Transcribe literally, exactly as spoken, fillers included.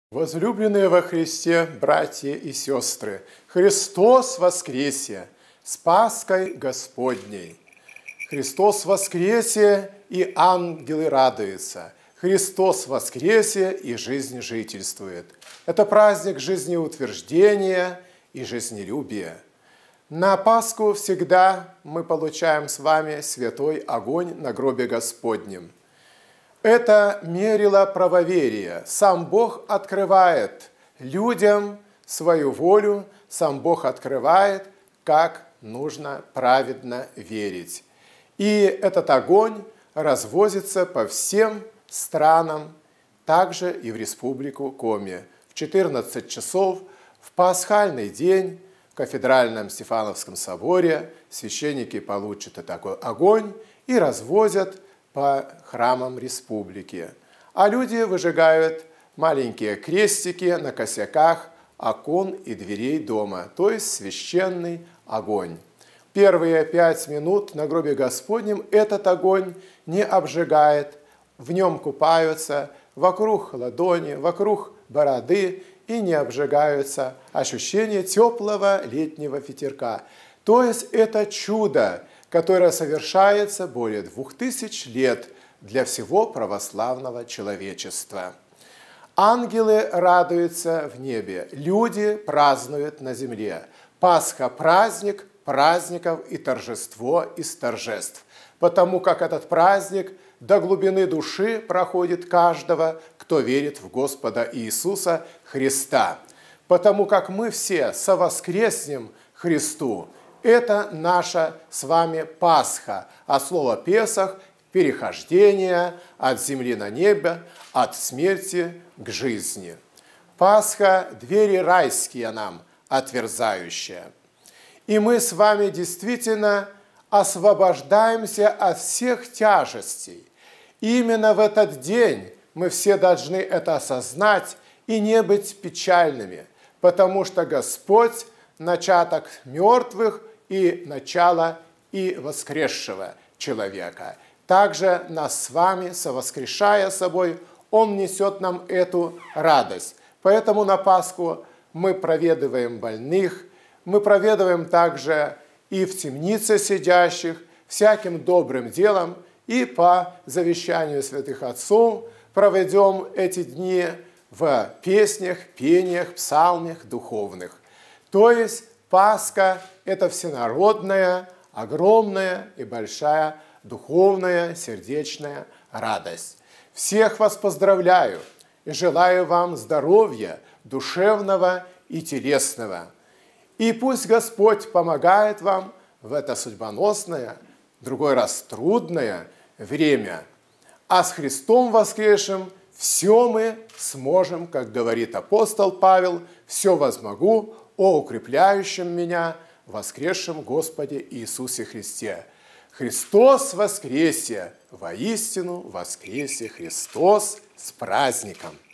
Возлюбленные во Христе, братья и сестры, Христос воскресе, с Пасхой Господней! Христос воскресе, и ангелы радуются. Христос воскресе, и жизнь жительствует. Это праздник жизнеутверждения и жизнелюбия. На Пасху всегда мы получаем с вами святой огонь на гробе Господнем. Это мерило правоверия. Сам Бог открывает людям свою волю, сам Бог открывает, как нужно праведно верить. И этот огонь развозится по всем странам, также и в Республику Коми. В четырнадцать часов в пасхальный день в кафедральном Стефановском соборе священники получат такой огонь и развозят по храмам республики. А люди выжигают маленькие крестики на косяках окон и дверей дома, то есть священный огонь. Первые пять минут на гробе Господнем этот огонь не обжигает, в нем купаются вокруг ладони, вокруг бороды и не обжигаются. Ощущение теплого летнего ветерка. То есть это чудо, которое совершается более двух тысяч лет для всего православного человечества. Ангелы радуются в небе, люди празднуют на земле. Пасха – праздник праздников и торжество из торжеств, потому как этот праздник до глубины души проходит каждого, кто верит в Господа Иисуса Христа, потому как мы все совоскреснем Христу. Это наша с вами Пасха, а слово «Песах» – перехождение от земли на небо, от смерти к жизни. Пасха – двери райские нам, отверзающие. И мы с вами действительно освобождаемся от всех тяжестей. Именно в этот день мы все должны это осознать и не быть печальными, потому что Господь – начаток мертвых и начало и воскресшего человека. Также нас с вами, совоскрешая собой, Он несет нам эту радость. Поэтому на Пасху мы проведываем больных, мы проведываем также и в темнице сидящих, всяким добрым делом, и по завещанию святых отцов проведем эти дни в песнях, пениях, псалмах духовных. То есть Пасха – это всенародная, огромная и большая духовная, сердечная радость. Всех вас поздравляю и желаю вам здоровья душевного и телесного. И пусть Господь помогает вам в это судьбоносное, в другой раз трудное время. А с Христом воскресшим все мы сможем, как говорит апостол Павел, все возмогу о укрепляющем меня воскресшем Господе Иисусе Христе. Христос воскресе! Воистину воскресе Христос! С праздником!